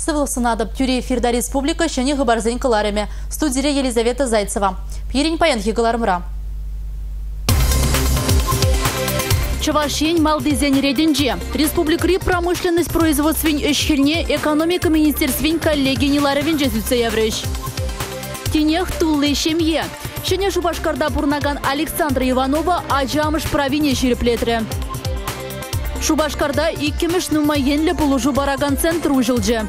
Сывлсынадып тюре эфирда республика шыне гыбарзен кыларыме. Студия Елизавета Зайцева. Пирень паян хигалармыра. Чувашень малдызен реденже. Республикри промышленность производствен эшхельне экономика министерствен коллеги Ниларовен жезуце яврыш. Тенех туллы шемье. Шыне Шубашкарда бурнаган Александра Иванова ажамыш правине ширеплетре. Шубашкарда иккемеш нумайенле булужу бараган центр ужылжы.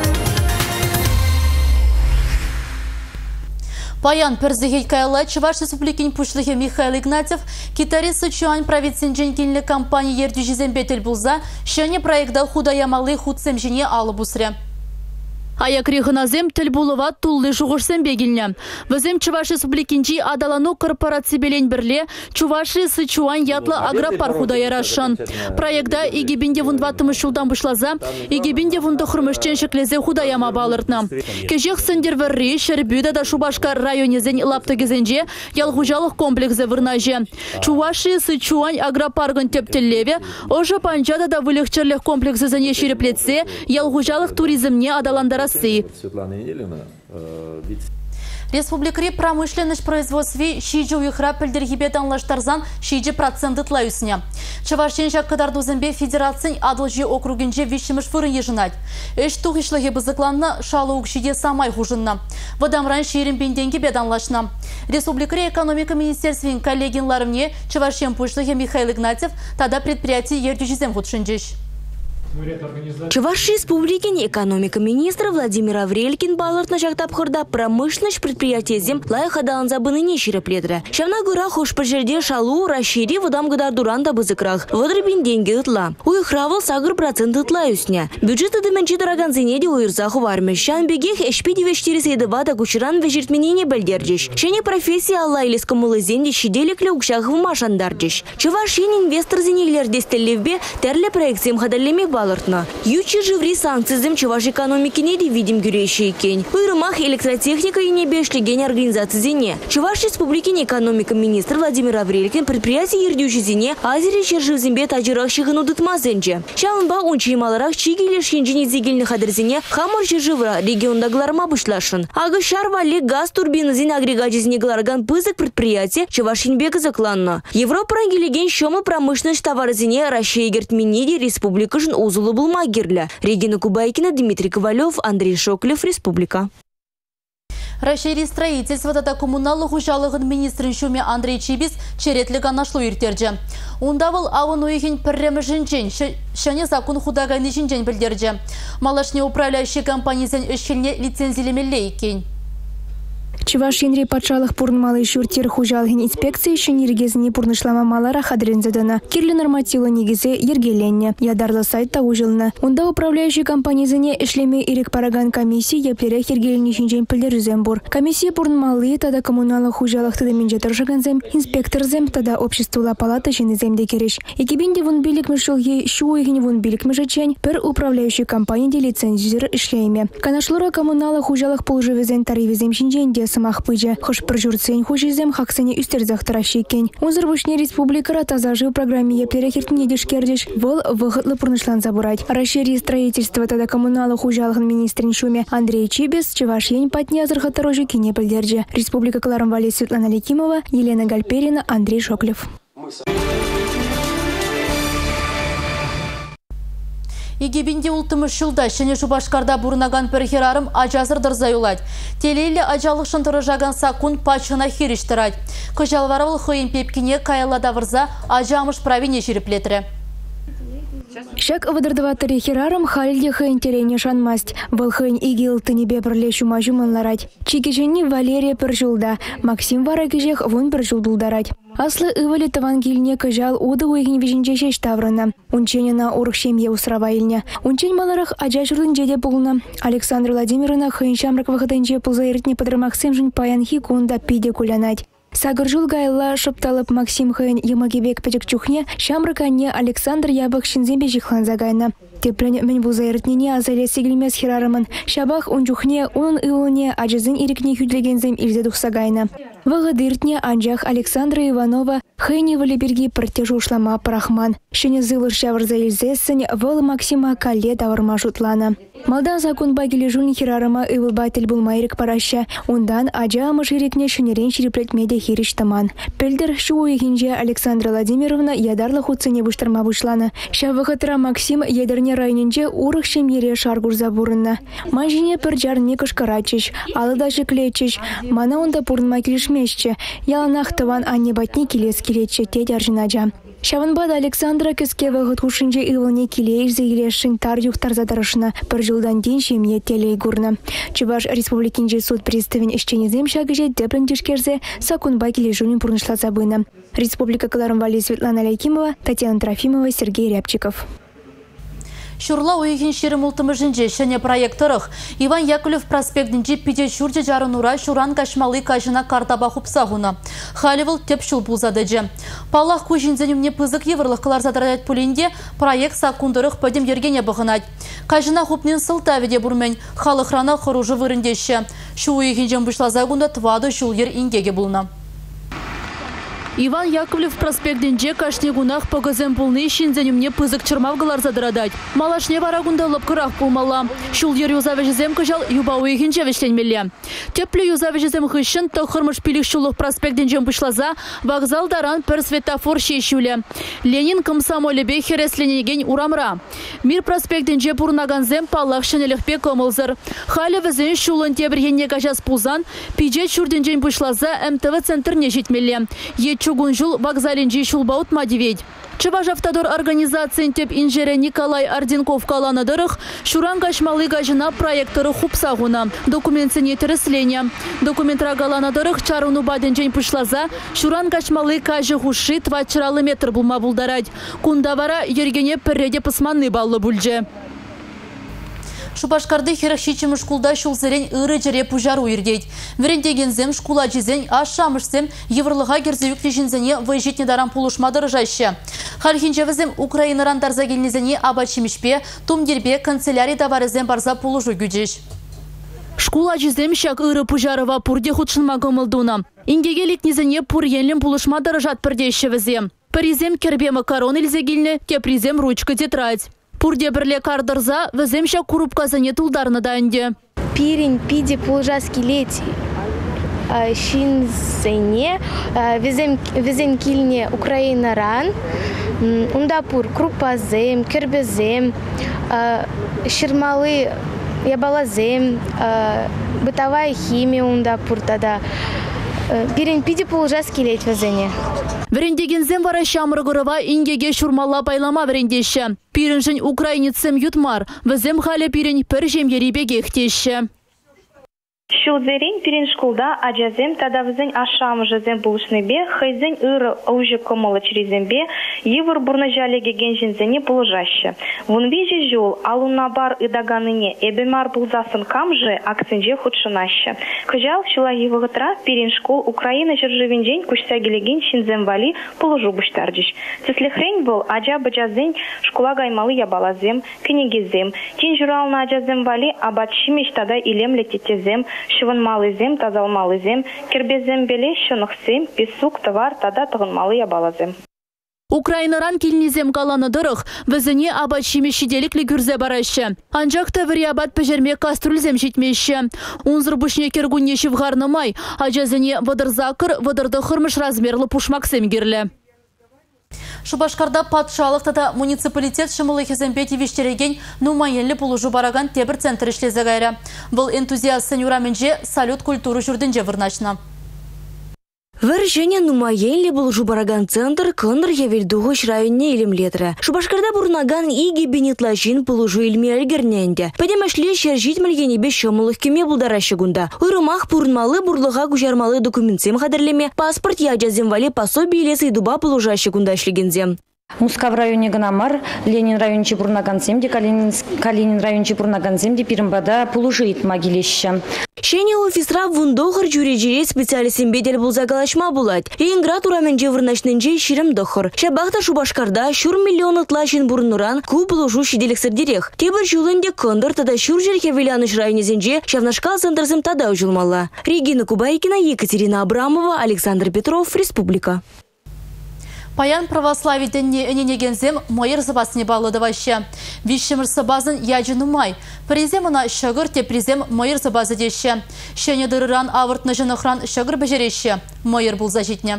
Паян перзегей кайла Чуваш республикин пушлыхе Михаил Игнатьев китари Сычуань правительсен кинле компания ердюжизен бетел булза шыне проекта худаямалы худсемжине алып усре. Аякри хыназем тельбулова туллы жуғышсен бегіліне. Візем Чуваш республикинчи адалану корпорация белен бірле Чуваши Сычуань ятлы агропар худаярашын. Проекта игебінде вундватымы шулдан бұшлаза, игебінде вунды хұрмышчен шеклезе худаяма балыртна. Кежек сендерверри Шербюда да Шубашка районезен лаптыгезенже ялғужалық комплексы вырнаже. Чуваши Сычуань агропаргын тептеллеве, ожы панчада да вылықчерлік комплексы зане шереплетсе, ялғужалық туризмне адаландара Республикари промышленность производстве шиджу ихра пельдергибедан лаштарзан 6% тлаюсня. Чавашченжа кадардузембе федераций адылжи округенже вишимыш фырын ежинать. Эш тухишлыге бызыкланна шалы укшиде самай хужынна. Вадамран ширин бенденге беданлашна. Республикари экономика министерствен коллегинларымне Чавашчен пушлыге Михаил Игнатьев тада предприятий ердюжизем худшинжиш. Чуваш республикин экономика министра Владимир Аврелькин балыртна жактапхырда промышленность предприятие зем лайхадан забыныне ширеплетре. Шамна гыра хош пожерде шалу расшири выдам гыдар дуранда бызыкрах. Выдрыбин деньги ытла. Уйхравал сагыр процент ытла юсня. Бюджеты дыменчи дороган зенеди уйрзаху вармеш. Шан бегех эшпиди вештирис едывада кучеран вежертменение бельдерджиш. Шене профессия алла или скамулы зенди щеделекле укшах в машандарджиш. Чуваш инвестор зенеглер дестелевбе терле проекциям хадаллеми балыртна. Ючи живри санкцизм Чуваш экономики не видим гюрейший кен. Уйрымах электротехника и небешлиген организации зене. Чуваш республики экономика министр Владимир Аврелькин предприятие ердюши зене азире черживзимбе тажирах шигыну дытмазенже. Шалынба унчи маларах чигили шинжини зигильных адресене хамар черживра регионда гларма бышлашын. Ага шарвали газ турбины зин агрегат зене гларган пызык предприятие Чувашинбека закланна. Европа рангелеген шома промышленность товары зене Россия гертминиди республика жин узулы булмагерля. Регина Кубайкина, Дмитрий Ковалев, Андрей Шоклев, Республика. Рашири строительство тата коммуналлы хужалығын министрин шуме Андрей Чибис черетлігі анашлу иртерже. Ундавыл ауын уйхин пірремі жінчен, шане закон худагайны жінчен білдерже. Малашне управляющий компаниясен үшкеліне лицензилемелі екен. Чуваш енри патшалық пурнмалы шүртер хужалығын инспекция үшін ергезіне пурнышлама малара хадрензадана. Кирлі нормативы негізі ергеленне. Ядарлы сайтта ужылына. Онда управляющий компаниясыне ішлеме ирек параган комиссия ептерек ергеліне шінжен пілдерізем бұр. Комиссия пурнмалы тада коммуналы хужалық тыдымен жетіржіганзем, инспекторзем тада обществула палата женеземде кереш. Екебенде вон билік мүшілге шу ойгіне вон билік мүжечен бір управляющий компанияде лицензизер ішлейме. Канашлыра коммуналы хужалық пулжывезен таривезем шінженде самах пыжа. Хош прожурцень хужизем хаксене үстерзах таращикен. Узырбушне республикара тазажи в программе ептерехертне дешкердеш вол выходлы пурнышлан забурать. Расшири строительство тада коммунала хужалыгын министрин шуме Андрей Чибис Чуваш ень патня азырхатарожи кине пылдерже. Республика Кларамвали Светлана Лекимова, Елена Гальперина, Андрей Шоклев. Егебінде ұлтымыш жылда шыне Шубашкарда бұрынаган перхерарым ажазыр дырзайулад. Телейлі ажалық шынтыры жаган сакун пачына хериштырад. Кыжалварыл хойын пепкіне каялада вырза ажамыш правине жиреплетірі. Шак выдырдыва перхерарым халде хойын терене шанмасть. Выл хойын игил тынебе бірле шумажу манларад. Чикежені Валерия піржулда. Максим варакежех вон піржулдулдарад. Аслы ывали тавангильне кыжал уды уйгин вижінже шеш таврына. Унченена урықшемье усрава илне. Унчень маларах ажа жұрдын жеде пулна. Александр Владимировна хыйын шамрак вахытынче пулза иртне подрамаксем жын паянхи кунда пиде кулянать. Сагыржул гайла шыпталып Максим хыйын емагебек пәжік чухне, шамраканне Александр ябық шинзембе жихлан загайна. Теплен мен бұлза иртнене азайле сегілмес хирарымын. Шабах он чухне, он ылыне ажызын ирікне хүдлегензем ирзе дұқсагайна. Вагадыртне анжах Александра Иванова хайни валиберги партежу шлама парахман. Шене зылыр шавырза илзесін выл Максима Калле таварма жутлана. Малдан закон багили жулни хирарама ывылбатель был майрик параща. Ундан ажа мыширикне шенерен шириплет медиа хириш таман. Пельдер шуы хинже Александра Владимировна ядарлы хуцыне буштарма бушлана. Шавыхатыра Максим ядерне районинже урых шемьере шаргур забурынна. Манжине перджар никаш карачиш, алы даже клечиш. Мана онда пурнма килишмешче. Яланах таван анне батни килес килече тедь аржинаджа. Шаванбада Александра көске вағыт хушынже ылыне келейш зегелешін тар юхтар задарышына бір жылдан ден шемне телей гурна. Чуваш республикинже суд приставин ишченезем шагыже депрін дешкерзе сакунбай кележунин пурнышла забына. Республика Каларымвали Светлана Лайкимова, Татьяна Трофимова, Сергей Рябчиков. Шурла уйхин шерім ұлтымыжынже шыне проекторых. Иван Яковлев проспектінже пиде шурде жарынура шуран кашмалы кашына картаба хупсағуна. Халивыл теп шул бұлзадыжы. Палақ көжінзенімне пызық еврлық қылар задырадат пөлінде проект сакундырық пөдем ергене бұғынад. Кашына хупнен сылтаведе бұрмен халықрана құружы вырындеші. Шу уйхин бұшла загунда твады шул ер ингеге бұлна. Иван Яковлев проспектінже кашнегунах погазем пулны шинзенімне пызык чырмавғылар задырадать. Малашне варагунда лыпкырақ пулмала. Шул ер юзавежізем кыжал юба уйхинже вешленмелі. Теплі юзавежізем хыщын тұқырмыш пилік шулық проспектінжен бұшлаза вокзал даран пір светофор шешулі. Ленин комсомолебе хересленеген урамра. Мир проспектінже пурнаганзем палақ шынелікпе көмылзыр. Халі візін шулын тебіргенне кажас пулзан пиджет шурдінжен бұшлаза МТВ центрне жетмелі. Чугун жул вокзалинжи шулбаут мадиведь. Чываш автодор организациян теп инжере Николай Орденков каланадырых шуран кашмалы гажына проекторы хупсагуна. Документсене тереслене. Документра каланадырых чаруну баденжен пышлаза шуран кашмалы кажы хуши твачыралы метр булма булдарать. Кундавара ергене перреде пысманны баллы бульже. Шубашкарды херахшичим шкулда шулзерен ыры жере пужару ирдейд. Верендегензем шкула жизен ашамышсем еврлыға керзеюкте жинзене выжитне дарам пулушмадыр жайшы. Хархинчевізем Украинаран дарзагелнезене абачимишпе, тумдербе канцелярий товарызем барза пулужу гюджеш. Шкула жизем шак ыры пужарыва пурде худшынма гомылдуна. Ингегелик незене пур енлем пулушмадыр жат пірдешевізем. Паризем кербе макарон илзегелне, кепризем ручка тетрадь. Пурде бірле кардырза, віземші курупказыне тулдарны дайынде. Пирин пиде пулжаски лети. Шинзене, візен килне Украинаран. Ундапур крупазем, кербезем, ширмалы ябалазем, бытовая химия ундапур тада. Пирин пиде пулжаски лети візене. Верендегензем вара шамрыгырыва ингеге шурмалла байлама верендеші. Пирінжін украинецем ютмар, візем халі пирін пір жемеребеге хтеші. Шулзерин пирин шкулда аджазем тада візен ашам жазем булышныбе, хайзен ыры аужы комалы чрезембе, евр бурна жалеге генжинзене положаще. Вон вижи жол, алуна бар идаганыне, эбемар булзасын камжы, акценже худшынаще. Кыжал шула евгытра пирин школ Украина жыржывенжен кушса келеген шинзем вали положу буштардыш. Цеслехрень был аджа баджазен школа гаймалы ябалазем, кенегезем, тин журална аджазем вали абатшимеш тада илем лететезем, шывынмалы зем, тазалмалы зем, кербезем беле шынықсем, песук товар тада тығынмалы ябалазем. Украинаран килнезем каланы дырық, візіне абатшиме шиделіклі күрзе барашы. Анжақта вірі абат пәжерме каструльзем жетмеші. Унзыр бұшне кергунне шывғарнымай, ажазіне вадырзакыр, вадырды хырмыш размерлы пушмаксем керлі. Шубашкарда патшалық тата муниципалитет шымылы хеземпети виштереген нумайенлі пулужу бараган тебір центр ішлезе гайры. Бұл энтузиаст сенюраменже салют культуру жүрдінже вырначна. Варжене нумайенлі пулужу бараган центр кындыр явельдуғыш районне илемлетрі. Шубашкарда бұрнаган иге бенетлажин пулужу илме әлгерненде. Пәдемәшле шәржит мілгенебе шымылық кеме бұлдарашы гунда. Үрімақ бұрынмалы бұрлыға күжармалы документсем қадірлеме, паспорт яджазем вали пособие лесі дуба пулужашы гунда ішлегензем. Мускав районе Ганамар, Ленин район Чепурнагансемде, Калинин район Чепурнагансемде пирмбада пулушит могилища. Шене офисра вундохор жюрежире специалистин бедел булза галашма булат. Ленинград ураменже вырнашнынже ширим дохор. Шабахта Шубашкарда шур миллион ытлашин бурнуран ку пулушу шиделексер дирек. Тебір жулынде кондор тада шур жерхе Виляныш районезенже шавнашкал центрзым тада ужулмалла. Регина Кубайкина, Екатерина Абрамова, Александр Петров, Республика. Паян православий дінне өненегензем майыр забасыне бағлады ваще. Вишшімір сабазын яджыны май. Призем она шагыр те призем майыр забазы деші. Шене дырыран авыртны жынықран шагыр бәжереші. Майыр бұл зажитне.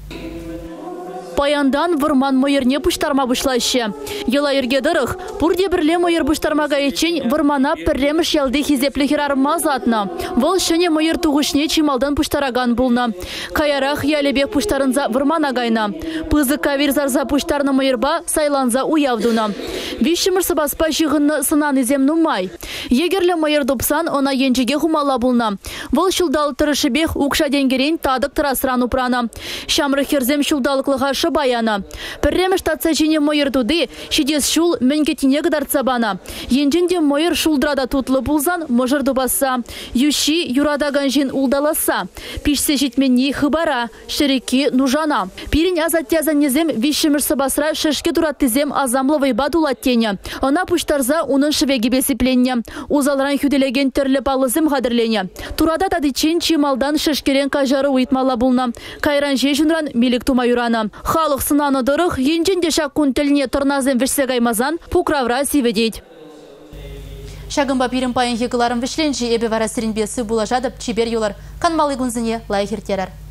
Паяндан вырман майырне пуштарма бұшлашы. Ела ерге дырық, бұрде бірле майыр бұштармаға ечен вырмана пірреміш ялды хизеплі херарма затна. Вол шыне майыр туғышне чималдан пуштараган бұлна. Каярах ялебек пуштарынза вырмана гайна. Пызы кавир зарза пуштарны майырба сайланза уявдуна. Вишімір сыбаспа жығынны сынан иземну май. Егерлі майыр допсан она енжеге хумала бұлна. Вол шулдал тұрышыбек укша денгерен тадық тұрасыран упрана. Шамры херзем шулдалықлыға баяна. Пірреміш татса жіне майыр туды, шидес шул мінкетіне гыдарца бана. Енжінде майыр шулдрада тутлы бұлзан мұжырды баса. Юши юрадаган жин улдаласа. Пишсе житменні хыбара, шыреки нужана. Пирин азаттязан незем вишімір сабасра шышке тураттызем азамлы бадулаттене. Она пуштарза унын шывеги бесіпленне. Узалран хүделеген түрлі палызым қадырлене. Турада тадычен чималдан шышкерен кажары уйтмала бұлна. Кайран жежінран милік тума юрана. Халық сынаны дұрық, енжінде шаққун тіліне тұрназын вішсек аймазан пукравра сиведейд. Шағынба пирін пайын хекіларын вішленші әбі вара сірінбесі бұла жадып чебер юлар. Канмалы күнзіне лайхертерер.